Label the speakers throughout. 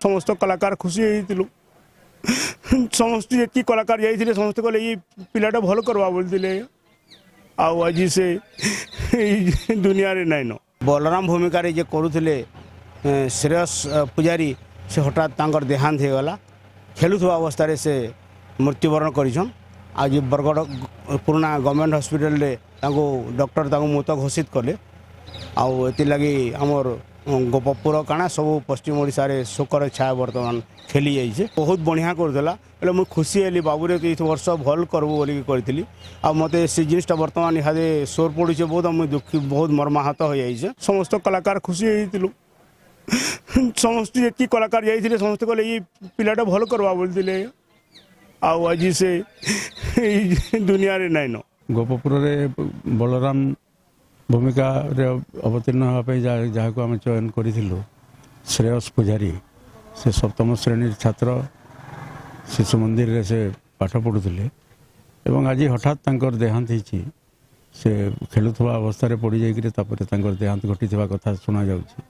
Speaker 1: समस्त कलाकार खुशी होइतिलु समस्त जी कलाकार जाइए समस्त कहले ये पिलाटा भल करवा बोलते आज से दुनिया रे नाइन बलराम भूमिका जे करुले श्रेयस पुजारी से हठात तांकर देहांत हो गला खेलुवा अवस्था से मृत्युवरण कर आज बरगढ़ पुराना गवर्नमेंट हॉस्पिटल रे डॉक्टर मृत घोषित कले आगे आमर गोपपुर काना सब पश्चिम ओडिशा रे शोकर छाया वर्तमान खेली जाइए बहुत बढ़िया करदेला बोले मुझे खुशी हेली बाबूरे तो ये वर्ष भल करबू बोलिकी करी आ मत से जिनटा बर्तमान इहादे सोर पड़े बहुत मुझे दुखी बहुत मर्माहत हो जाइए समस्त कलाकार खुशी होइतिलु समस्त जी कलाकार जाइए समस्त कहले ये पिलाटा भल करवा बोलते आज से दुनिया रे नाइन
Speaker 2: गोपपुर रे बलराम भूमिका रे अवतीर्ण होगापी जहाँ को आम चयन करूँ श्रेयस पुजारी से सप्तम श्रेणी छात्र शिशु मंदिर रे से पाठ पढ़ुले एवं आज हठात तांकर देहांत होती से खेलुवा अवस्था पड़ जाकर देहांत घटी कथा शुणा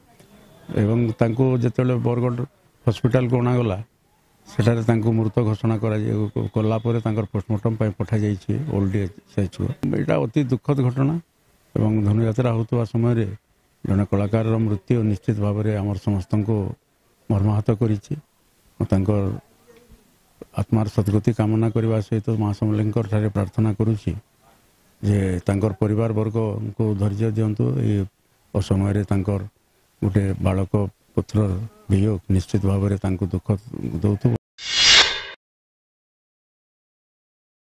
Speaker 2: जिते बरगढ़ हॉस्पिटल को अणागला सेठारे मृत घोषणा कलापर पोस्टमार्टम पठा जाइए ओल्ड एज यहाँ अति दुखद घटना एवं धनुयात्रा होता समय जड़े कलाकार मृत्यु निश्चित भाव में आम समस्त को मर्माहत कर आत्मार सद्गति कामना करने सहित माँ समलेंकर ठारे प्रार्थना करुच्ची जे तांकर परिवार वर्ग को धैर्य दिंतु ये असमय गोटे बालक पुत्र वियोग निश्चित भाव में दुख दौथ।